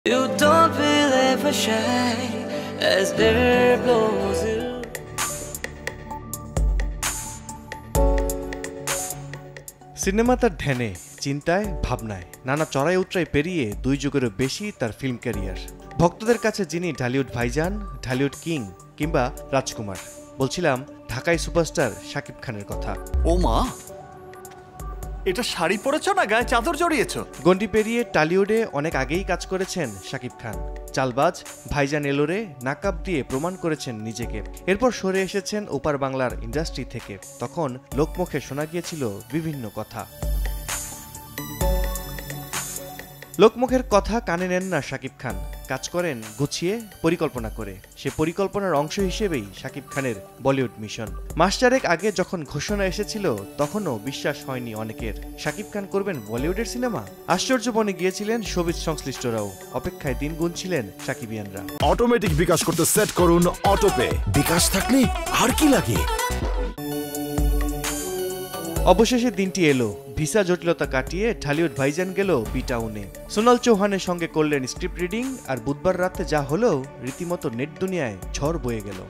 You don't feel ever shy as air blows you. Cinema তার ধ্যানে, চিন্তায়, ভাবনায় নানা চড়াই উতরাই পেরিয়ে 2 যুগেরও বেশি তার ফিল্ম ক্যারিয়ার। ভক্তদের কাছে যিনি ঢালিউড ভাইজান, ঢালিউড কিং কিংবা রাজকুমার। বলছিলাম ঢাকাই সুপারস্টার শাকিব খানের কথা। ও মা, এটা শাড়ি পরেছো না গায়ে চাদর জড়িয়েছো? গন্ডি পেরিয়ে টালিউডে অনেক আগেই কাজ করেছেন শাকিব খান। চালবাজ, ভাইজান এলোরে নাকাব দিয়ে প্রমাণ করেছেন নিজেকে। এরপর সরে এসেছেন ওপার বাংলার ইন্ডাস্ট্রি থেকে। তখন লোকমুখে শোনা গিয়েছিল বিভিন্ন কথা। লোকমুখের কথা কানে নেন না শাকিব খান, কাজ করেন গুছিয়ে, পরিকল্পনা করে। সে পরিকল্পনার অংশ হিসেবেই শাকিব খানের বলিউড মিশন। মাস চারেক আগে যখন ঘোষণা এসেছিল তখনও বিশ্বাস হয়নি অনেকের, শাকিব খান করবেন বলিউডের সিনেমা। আশ্চর্য বনে গিয়েছিলেন শোবিজ সংশ্লিষ্টরাও, অপেক্ষায় দিন গুনছিলেন শাকিবিয়ানরা। অটোমেটিক বিকাশ করতে সেট করুন অটোপে। বিকাশ থাকলে আর কি লাগে। অবশেষে দিনটি এলো। ভিসা জটিলতা কাটিয়ে ঢালিউড ভাইজান গেল বিটাউনে। সোনাল চৌহানের সঙ্গে করলেন স্ক্রিপ্ট রিডিং, আর বুধবার রাতে যা হলো রীতিমতো নেট দুনিয়ায় ঝড় বয়ে গেল।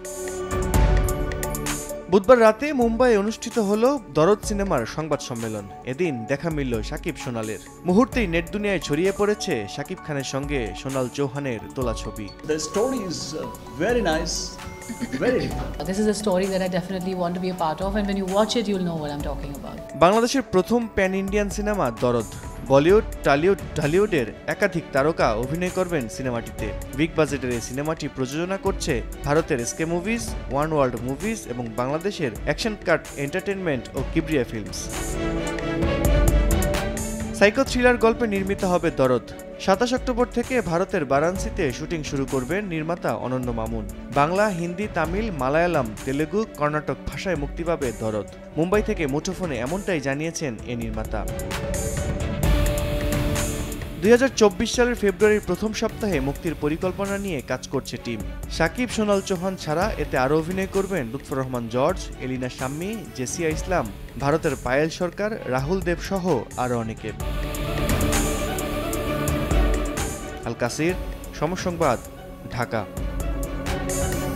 বুধবার রাতে মুম্বাইয়ে অনুষ্ঠিত হলো দরদ সিনেমার সংবাদ সম্মেলন। এদিন দেখা মিলল শাকিব সোনালের। মুহূর্তেই নেট দুনিয়ায় ছড়িয়ে পড়েছে শাকিব খানের সঙ্গে সোনাল চৌহানের তোলা ছবি। The story is very nice. This is a story that I definitely want to be a part of, and when you watch it you'll know what I'm talking about. বাংলাদেশের প্রথম প্যান ইন্ডিয়ান সিনেমা দরদ। Bollywood, Tollywood, ঢালিউডের একাধিক তারকা অভিনয় করবেন সিনেমাটিতে। Big বাজেটের এই সিনেমাটি প্রযোজনা করছে ভারতের এসকে মুভিজ, ওয়ার্ল্ড মুভিজ এবং বাংলাদেশের অ্যাকশন কাট এন্টারটেইনমেন্ট ও কিবরিয়া ফিল্মস। সাইকো থ্রিলার গল্পে নির্মিত হবে দরদ। 27 অক্টোবর থেকে ভারতের বারাণসীতে শুটিং শুরু করবেন নির্মাতা অনন্য মামুন। বাংলা, হিন্দি, তামিল, মালায়ালাম, তেলেগু, কর্ণাটক ভাষায় মুক্তি পাবে দরদ। মুম্বাই থেকে মুঠোফোনে এমনটাই জানিয়েছেন এ নির্মাতা। 2024 সালের ফেব্রুয়ারির প্রথম সপ্তাহে মুক্তির পরিকল্পনা নিয়ে কাজ করছে টিম। শাকিব, সোনাল চৌহান ছাড়া এতে আরও অভিনয় করবেন লুৎফর রহমান জর্জ, এলিনা শাম্মী, জেসিয়া ইসলাম, ভারতের পায়েল সরকার, রাহুল দেব সহ আরও অনেকে। আল কাসির, সময় সংবাদ, ঢাকা।